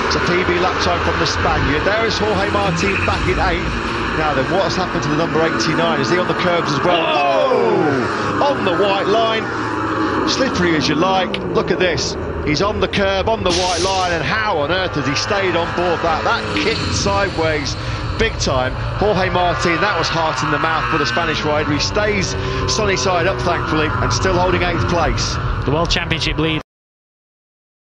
It's a PB lap time from the Spaniard. There is Jorge Martin back in 8th. Now then, what's happened to the number 89? Is he on the curbs as well? Oh! On the white line. Slippery as you like. Look at this. He's on the curb, on the white line, and how on earth has he stayed on board that? That kicked sideways big time. Jorge Martin, that was heart in the mouth for the Spanish rider. He stays sunny side up, thankfully, and still holding 8th place. The World Championship lead.